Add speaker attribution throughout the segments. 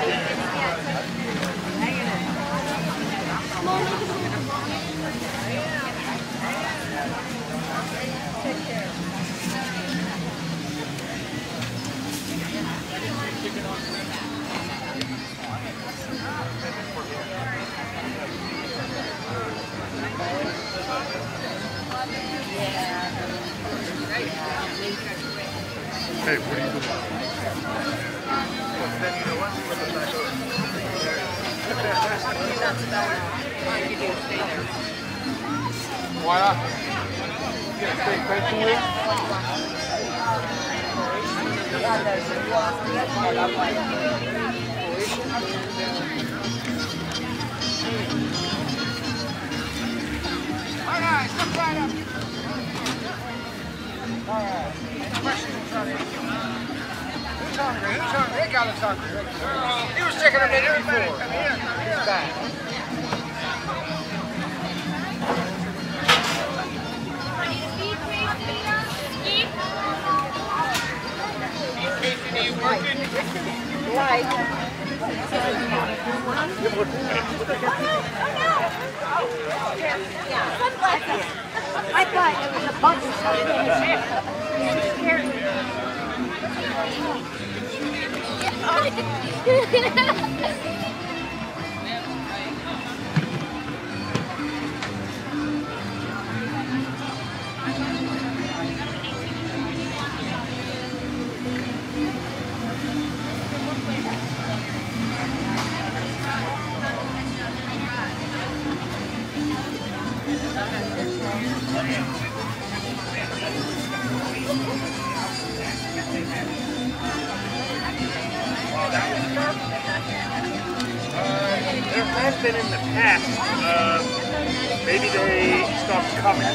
Speaker 1: Hey, what are you doing? Why not? You gonna stay patiently?
Speaker 2: All right, step right up. All right. Who's hungry? Who's hungry? That guy was hungry. He was checking on the day before. He's back.
Speaker 3: Right. I thought it was a bunch of something.
Speaker 1: There has been in the past. Maybe they stopped coming.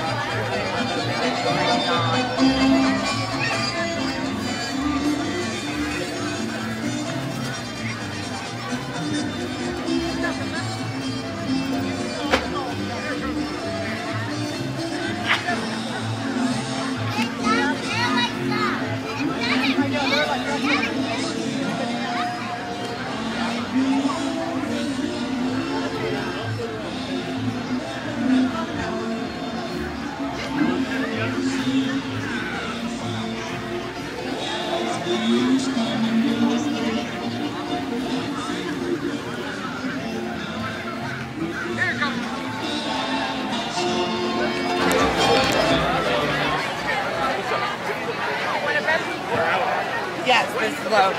Speaker 4: Yes, this is low.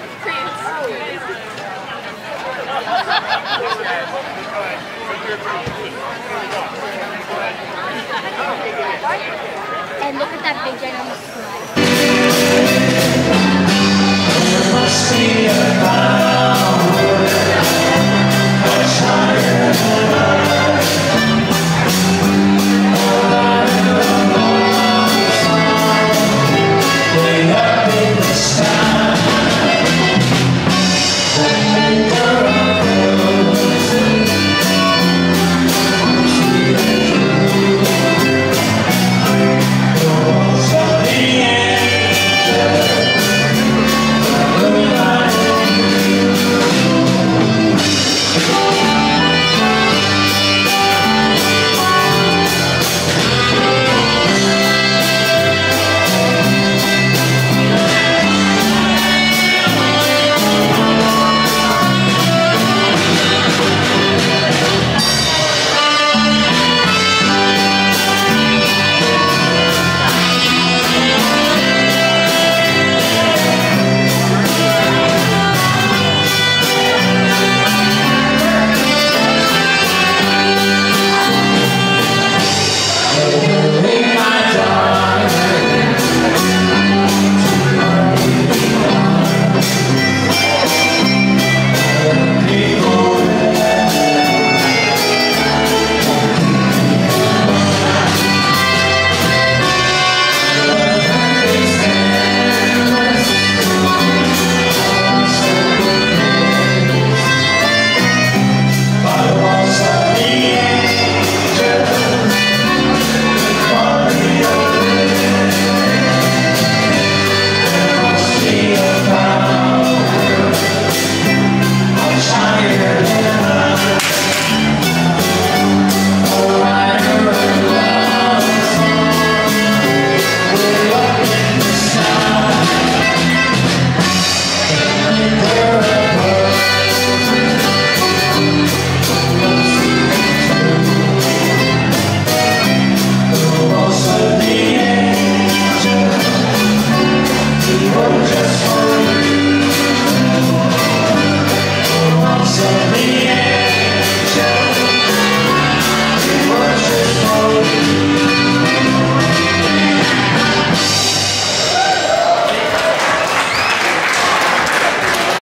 Speaker 3: And look at that big ginormous slide.